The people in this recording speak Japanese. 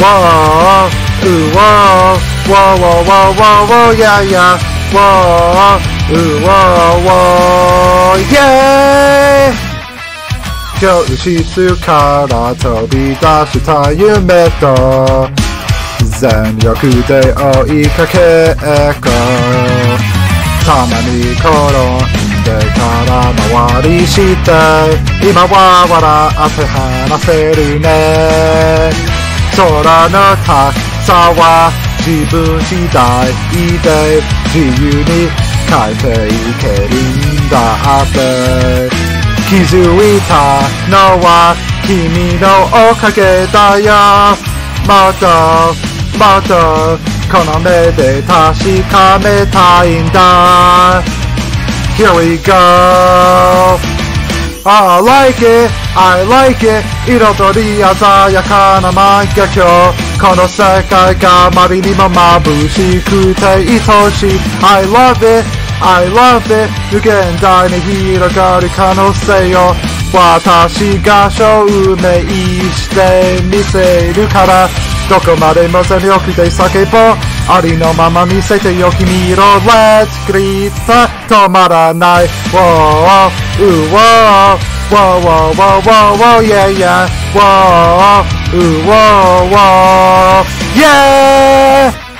whoa, ooh, whoa, whoa, whoa, whoa, whoa, whoa, yeah, yeah, whoa, ooh, whoa, whoa, yeah! 教室から飛び出した夢と全力で追いかけっこたまに転んでから回りして今は笑って話せるね空の高さは自分次第で自由に変えていけるんだって気づいたのは君のおかげだよもっともっとこの目で確かめたいんだ Here we go I like it I like it 彩り鮮やかな万華鏡この世界があまりにも眩しくて愛しい I love it I love it 無限大に広がる可能性を私が証明してみせるからどこまでも全力で叫ぼうありのまま見せてよ君色 Let's greet 止まらない Whoa, whoa, whoa, whoa, whoa, whoa, whoa, yeah, yeah Whoa, whoa, whoa, yeah